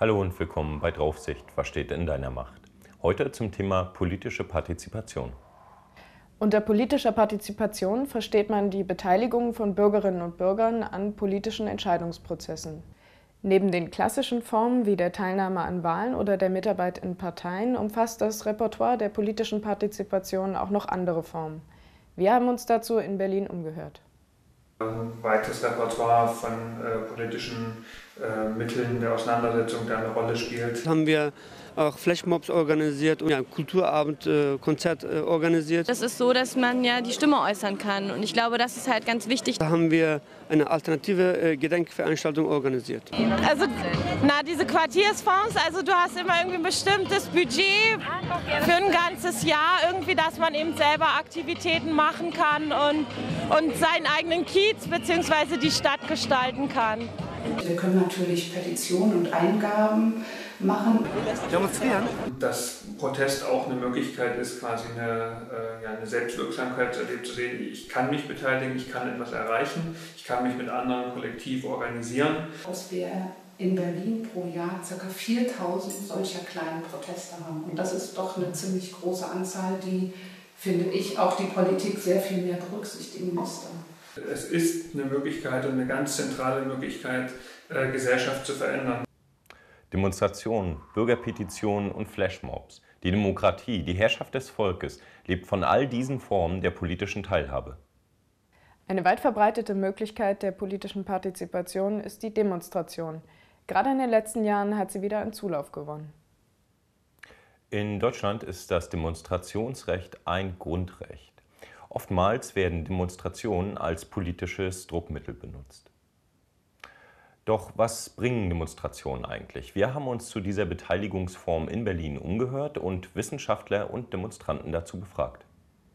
Hallo und willkommen bei Draufsicht, was steht in deiner Macht? Heute zum Thema politische Partizipation. Unter politischer Partizipation versteht man die Beteiligung von Bürgerinnen und Bürgern an politischen Entscheidungsprozessen. Neben den klassischen Formen wie der Teilnahme an Wahlen oder der Mitarbeit in Parteien umfasst das Repertoire der politischen Partizipation auch noch andere Formen. Wir haben uns dazu in Berlin umgehört. Ein weites Repertoire von politischen Mitteln der Auseinandersetzung, der eine Rolle spielt. Haben wir auch Flashmobs organisiert und ja, Kulturabend, Konzert organisiert. Das ist so, dass man ja die Stimme äußern kann und ich glaube, das ist halt ganz wichtig. Da haben wir eine alternative Gedenkveranstaltung organisiert. Also diese Quartiersfonds, also du hast immer irgendwie ein bestimmtes Budget für ein ganzes Jahr, irgendwie, dass man eben selber Aktivitäten machen kann und seinen eigenen Kiez bzw. die Stadt gestalten kann. Wir können natürlich Petitionen und Eingaben machen. Demonstrieren. Dass Protest auch eine Möglichkeit ist, quasi eine Selbstwirksamkeit zu sehen. Ich kann mich beteiligen, ich kann etwas erreichen, ich kann mich mit anderen kollektiv organisieren. Dass wir in Berlin pro Jahr ca. 4.000 solcher kleinen Proteste haben. Und das ist doch eine ziemlich große Anzahl, die, finde ich, auch die Politik sehr viel mehr berücksichtigen müsste. Es ist eine Möglichkeit und eine ganz zentrale Möglichkeit, Gesellschaft zu verändern. Demonstrationen, Bürgerpetitionen und Flashmobs. Die Demokratie, die Herrschaft des Volkes, lebt von all diesen Formen der politischen Teilhabe. Eine weit verbreitete Möglichkeit der politischen Partizipation ist die Demonstration. Gerade in den letzten Jahren hat sie wieder an Zulauf gewonnen. In Deutschland ist das Demonstrationsrecht ein Grundrecht. Oftmals werden Demonstrationen als politisches Druckmittel benutzt. Doch was bringen Demonstrationen eigentlich? Wir haben uns zu dieser Beteiligungsform in Berlin umgehört und Wissenschaftler und Demonstranten dazu befragt.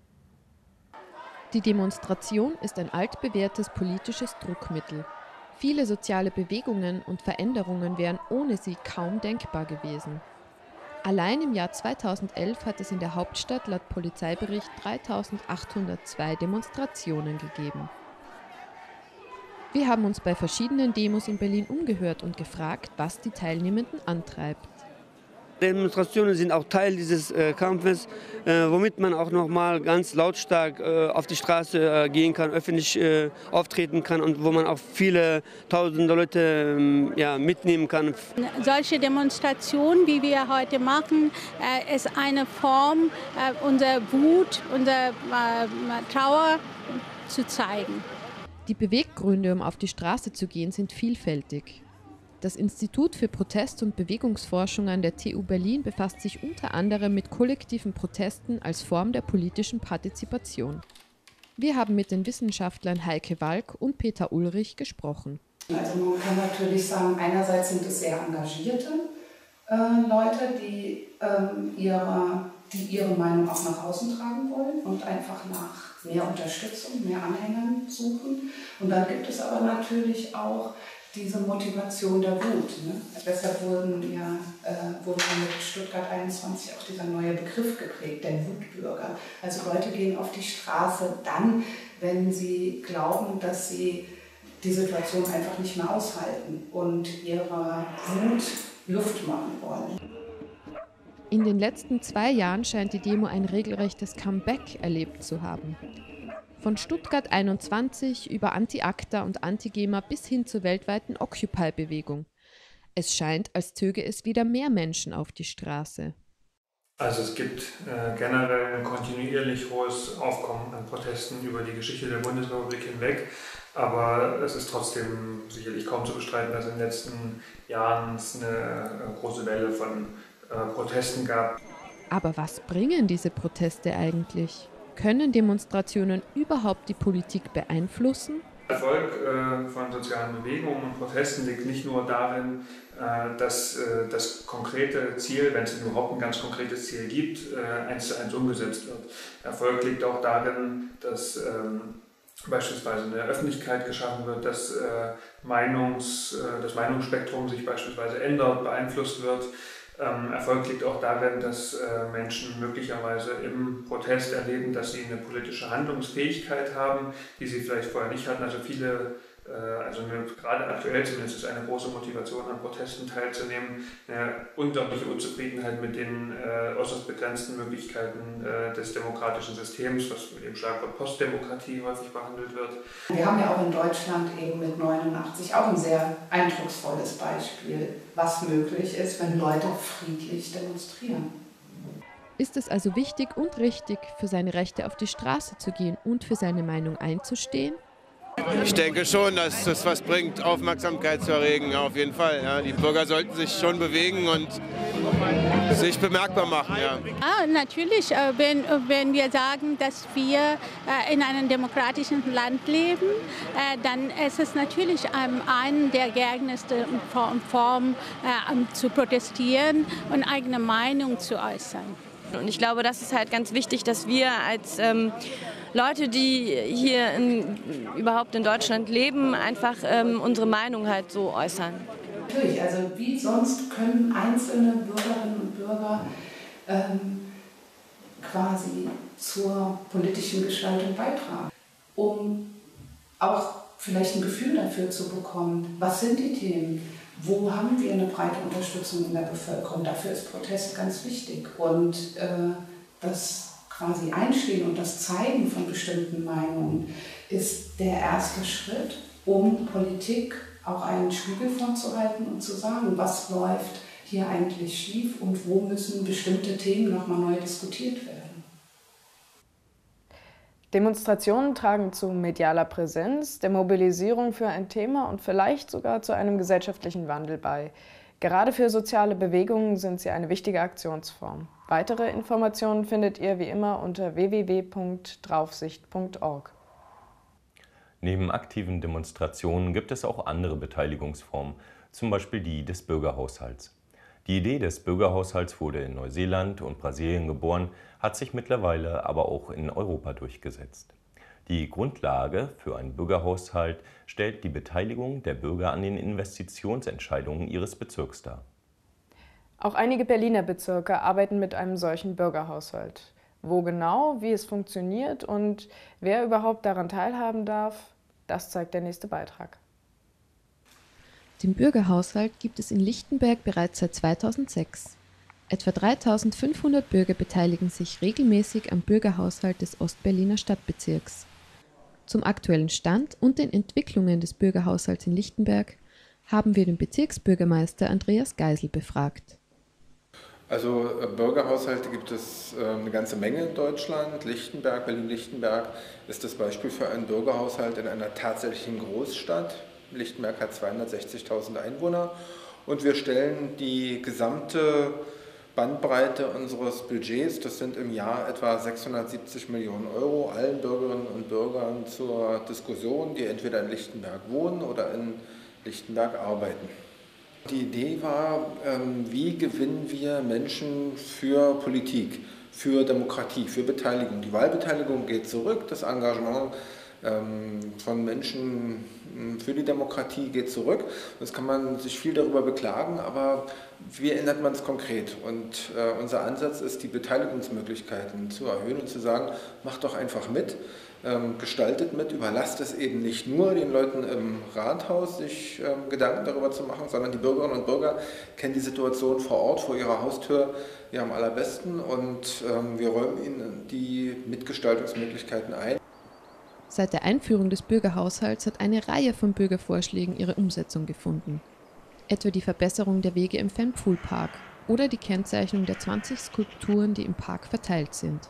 Die Demonstration ist ein altbewährtes politisches Druckmittel. Viele soziale Bewegungen und Veränderungen wären ohne sie kaum denkbar gewesen. Allein im Jahr 2011 hat es in der Hauptstadt laut Polizeibericht 3.802 Demonstrationen gegeben. Wir haben uns bei verschiedenen Demos in Berlin umgehört und gefragt, was die Teilnehmenden antreibt. Demonstrationen sind auch Teil dieses Kampfes, womit man auch noch mal ganz lautstark auf die Straße gehen kann, öffentlich auftreten kann und wo man auch viele tausende Leute mitnehmen kann. Solche Demonstrationen, wie wir heute machen, ist eine Form, unsere Wut, unsere Trauer zu zeigen. Die Beweggründe, um auf die Straße zu gehen, sind vielfältig. Das Institut für Protest- und Bewegungsforschung an der TU Berlin befasst sich unter anderem mit kollektiven Protesten als Form der politischen Partizipation. Wir haben mit den Wissenschaftlern Heike Walk und Peter Ulrich gesprochen. Also man kann natürlich sagen, einerseits sind es sehr engagierte Leute, die ihre Meinung auch nach außen tragen wollen und einfach nach mehr Unterstützung, mehr Anhängern suchen. Und dann gibt es aber natürlich auch diese Motivation der Wut. Ne? Deshalb wurde mit Stuttgart 21 auch dieser neue Begriff geprägt, der Wutbürger. Also Leute gehen auf die Straße dann, wenn sie glauben, dass sie die Situation einfach nicht mehr aushalten und ihrer Wut Luft machen wollen. In den letzten 2 Jahren scheint die Demo ein regelrechtes Comeback erlebt zu haben. Von Stuttgart 21 über Anti-ACTA und Anti-GEMA bis hin zur weltweiten Occupy-Bewegung. Es scheint, als zöge es wieder mehr Menschen auf die Straße. Also es gibt generell ein kontinuierlich hohes Aufkommen an Protesten über die Geschichte der Bundesrepublik hinweg. Aber es ist trotzdem sicherlich kaum zu bestreiten, dass in den letzten Jahren es eine große Welle von Protesten gab. Aber was bringen diese Proteste eigentlich? Können Demonstrationen überhaupt die Politik beeinflussen? Der Erfolg von sozialen Bewegungen und Protesten liegt nicht nur darin, dass das konkrete Ziel, wenn es überhaupt ein ganz konkretes Ziel gibt, 1:1 umgesetzt wird. Erfolg liegt auch darin, dass beispielsweise eine Öffentlichkeit geschaffen wird, dass das Meinungsspektrum sich beispielsweise ändert, beeinflusst wird. Erfolg liegt auch darin, dass Menschen möglicherweise im Protest erleben, dass sie eine politische Handlungsfähigkeit haben, die sie vielleicht vorher nicht hatten. Also viele Also gerade aktuell zumindest ist eine große Motivation an Protesten teilzunehmen, eine unglaubliche Unzufriedenheit mit den äußerst begrenzten Möglichkeiten des demokratischen Systems, was mit dem Schlagwort Postdemokratie häufig behandelt wird. Wir haben ja auch in Deutschland eben mit 89 auch ein sehr eindrucksvolles Beispiel, was möglich ist, wenn Leute friedlich demonstrieren. Ist es also wichtig und richtig, für seine Rechte auf die Straße zu gehen und für seine Meinung einzustehen? Ich denke schon, dass das was bringt, Aufmerksamkeit zu erregen, ja, auf jeden Fall. Ja. Die Bürger sollten sich schon bewegen und sich bemerkbar machen. Ja. Natürlich, wenn wir sagen, dass wir in einem demokratischen Land leben, dann ist es natürlich eine der geeignetsten Formen zu protestieren und eigene Meinung zu äußern. Und ich glaube, das ist halt ganz wichtig, dass wir als Leute, die hier überhaupt in Deutschland leben, einfach unsere Meinung halt so äußern. Natürlich, also wie sonst können einzelne Bürgerinnen und Bürger quasi zur politischen Gestaltung beitragen, um auch vielleicht ein Gefühl dafür zu bekommen, was sind die Themen, wo haben wir eine breite Unterstützung in der Bevölkerung. Dafür ist Protest ganz wichtig und das quasi Einstehen und das Zeigen von bestimmten Meinungen ist der erste Schritt, um Politik auch einen Spiegel vorzuhalten und zu sagen, was läuft hier eigentlich schief und wo müssen bestimmte Themen nochmal neu diskutiert werden. Demonstrationen tragen zu medialer Präsenz, der Mobilisierung für ein Thema und vielleicht sogar zu einem gesellschaftlichen Wandel bei. Gerade für soziale Bewegungen sind sie eine wichtige Aktionsform. Weitere Informationen findet ihr wie immer unter www.draufsicht.org. Neben aktiven Demonstrationen gibt es auch andere Beteiligungsformen, zum Beispiel die des Bürgerhaushalts. Die Idee des Bürgerhaushalts wurde in Neuseeland und Brasilien geboren, hat sich mittlerweile aber auch in Europa durchgesetzt. Die Grundlage für einen Bürgerhaushalt stellt die Beteiligung der Bürger an den Investitionsentscheidungen ihres Bezirks dar. Auch einige Berliner Bezirke arbeiten mit einem solchen Bürgerhaushalt. Wo genau, wie es funktioniert und wer überhaupt daran teilhaben darf, das zeigt der nächste Beitrag. Den Bürgerhaushalt gibt es in Lichtenberg bereits seit 2006. Etwa 3.500 Bürger beteiligen sich regelmäßig am Bürgerhaushalt des Ostberliner Stadtbezirks. Zum aktuellen Stand und den Entwicklungen des Bürgerhaushalts in Lichtenberg haben wir den Bezirksbürgermeister Andreas Geisel befragt. Also Bürgerhaushalte gibt es eine ganze Menge in Deutschland. Lichtenberg, Berlin-Lichtenberg ist das Beispiel für einen Bürgerhaushalt in einer tatsächlichen Großstadt. Lichtenberg hat 260.000 Einwohner und wir stellen die gesamte Bandbreite unseres Budgets, das sind im Jahr etwa 670 Millionen Euro, allen Bürgerinnen und Bürgern zur Diskussion, die entweder in Lichtenberg wohnen oder in Lichtenberg arbeiten. Die Idee war, wie gewinnen wir Menschen für Politik, für Demokratie, für Beteiligung. Die Wahlbeteiligung geht zurück, das Engagement von Menschen für die Demokratie geht zurück. Das kann man sich viel darüber beklagen, aber wie ändert man es konkret? Und unser Ansatz ist, die Beteiligungsmöglichkeiten zu erhöhen und zu sagen, macht doch einfach mit, gestaltet mit, überlasst es eben nicht nur den Leuten im Rathaus, sich Gedanken darüber zu machen, sondern die Bürgerinnen und Bürger kennen die Situation vor Ort, vor ihrer Haustür ja am allerbesten und wir räumen ihnen die Mitgestaltungsmöglichkeiten ein. Seit der Einführung des Bürgerhaushalts hat eine Reihe von Bürgervorschlägen ihre Umsetzung gefunden. Etwa die Verbesserung der Wege im Fanpool-Park oder die Kennzeichnung der 20 Skulpturen, die im Park verteilt sind.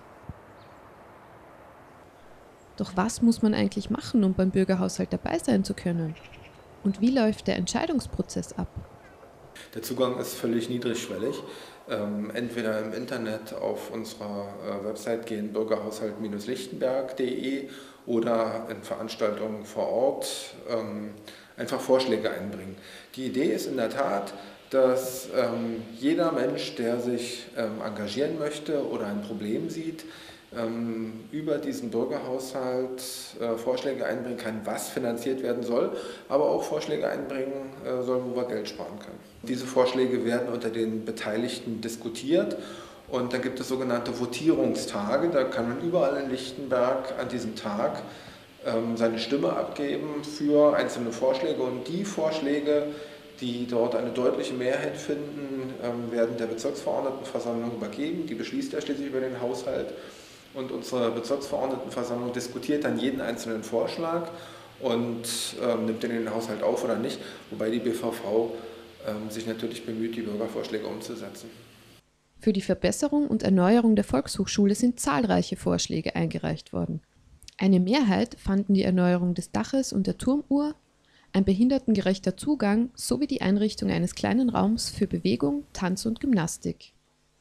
Doch was muss man eigentlich machen, um beim Bürgerhaushalt dabei sein zu können? Und wie läuft der Entscheidungsprozess ab? Der Zugang ist völlig niedrigschwellig. Entweder im Internet auf unserer Website gehen bürgerhaushalt-lichtenberg.de oder in Veranstaltungen vor Ort einfach Vorschläge einbringen. Die Idee ist in der Tat, dass jeder Mensch, der sich engagieren möchte oder ein Problem sieht, über diesen Bürgerhaushalt Vorschläge einbringen kann, was finanziert werden soll, aber auch Vorschläge einbringen soll, wo wir Geld sparen können. Diese Vorschläge werden unter den Beteiligten diskutiert und dann gibt es sogenannte Votierungstage, da kann man überall in Lichtenberg an diesem Tag seine Stimme abgeben für einzelne Vorschläge. Und die Vorschläge, die dort eine deutliche Mehrheit finden, werden der Bezirksverordnetenversammlung übergeben. Die beschließt ja schließlich über den Haushalt. Und unsere Bezirksverordnetenversammlung diskutiert dann jeden einzelnen Vorschlag und nimmt den in den Haushalt auf oder nicht. Wobei die BVV sich natürlich bemüht, die Bürgervorschläge umzusetzen. Für die Verbesserung und Erneuerung der Volkshochschule sind zahlreiche Vorschläge eingereicht worden. Eine Mehrheit fanden die Erneuerung des Daches und der Turmuhr, ein behindertengerechter Zugang sowie die Einrichtung eines kleinen Raums für Bewegung, Tanz und Gymnastik.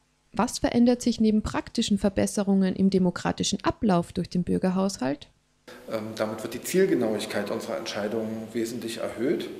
Was verändert sich neben praktischen Verbesserungen im demokratischen Ablauf durch den Bürgerhaushalt? Damit wird die Zielgenauigkeit unserer Entscheidungen wesentlich erhöht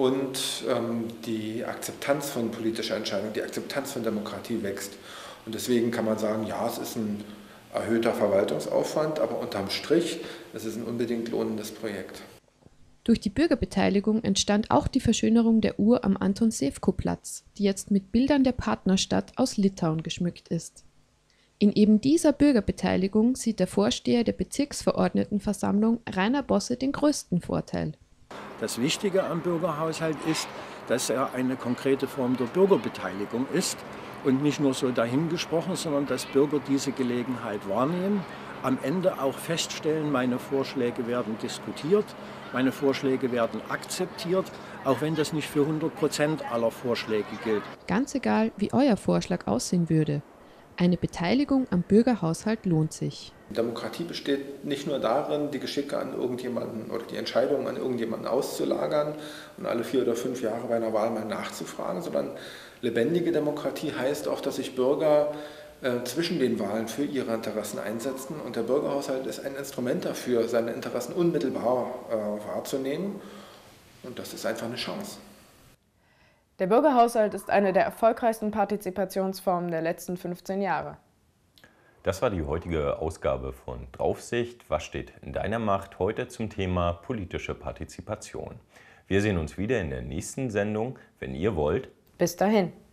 und die Akzeptanz von politischer Entscheidung, die Akzeptanz von Demokratie wächst. Und deswegen kann man sagen, ja, es ist ein erhöhter Verwaltungsaufwand, aber unterm Strich, es ist ein unbedingt lohnendes Projekt. Durch die Bürgerbeteiligung entstand auch die Verschönerung der Uhr am Anton-Sewko-Platz, die jetzt mit Bildern der Partnerstadt aus Litauen geschmückt ist. In eben dieser Bürgerbeteiligung sieht der Vorsteher der Bezirksverordnetenversammlung Rainer Bosse den größten Vorteil. Das Wichtige am Bürgerhaushalt ist, dass er eine konkrete Form der Bürgerbeteiligung ist und nicht nur so dahingesprochen, sondern dass Bürger diese Gelegenheit wahrnehmen, am Ende auch feststellen, meine Vorschläge werden diskutiert, meine Vorschläge werden akzeptiert, auch wenn das nicht für 100% aller Vorschläge gilt. Ganz egal, wie euer Vorschlag aussehen würde, eine Beteiligung am Bürgerhaushalt lohnt sich. Demokratie besteht nicht nur darin, die Geschicke an irgendjemanden oder die Entscheidungen an irgendjemanden auszulagern und alle 4 oder 5 Jahre bei einer Wahl mal nachzufragen, sondern lebendige Demokratie heißt auch, dass sich Bürger zwischen den Wahlen für ihre Interessen einsetzen. Und der Bürgerhaushalt ist ein Instrument dafür, seine Interessen unmittelbar wahrzunehmen. Und das ist einfach eine Chance. Der Bürgerhaushalt ist eine der erfolgreichsten Partizipationsformen der letzten 15 Jahre. Das war die heutige Ausgabe von Draufsicht. Was steht in deiner Macht? Heute zum Thema politische Partizipation. Wir sehen uns wieder in der nächsten Sendung, wenn ihr wollt. Bis dahin.